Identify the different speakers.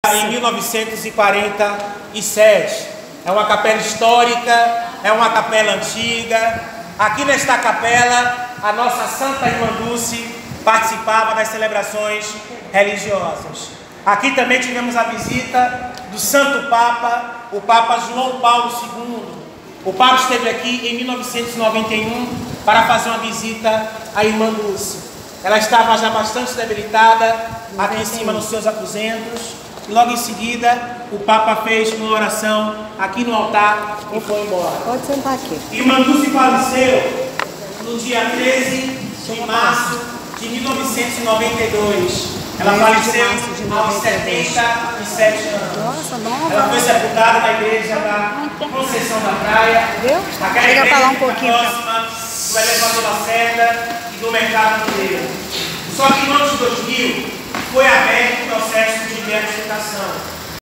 Speaker 1: Em 1947. É uma capela histórica, é uma capela antiga. Aqui nesta capela, a nossa Santa Irmã Dulce participava das celebrações religiosas. Aqui também tivemos a visita do Santo Papa, o Papa João Paulo II. O Papa esteve aqui em 1991 para fazer uma visita à Irmã Dulce. Ela estava já bastante debilitada, aqui em cima nos seus aposentos. E logo em seguida, o Papa fez uma oração aqui no altar e foi embora.
Speaker 2: Pode sentar aqui.
Speaker 1: Irmã Dulce faleceu no dia 13 de março de 1992. Ela faleceu aos 77 anos.
Speaker 2: Nossa, nova.
Speaker 1: Ela foi sepultada na igreja da Conceição da Praia.
Speaker 2: Viu?
Speaker 1: Aquela
Speaker 2: Chega a falar um
Speaker 1: igreja
Speaker 2: pouquinho.
Speaker 1: próxima do Elevador Lacerda e do Mercado Mineiro. Só que no ano de 2000 foi aberto o processo de beatificação.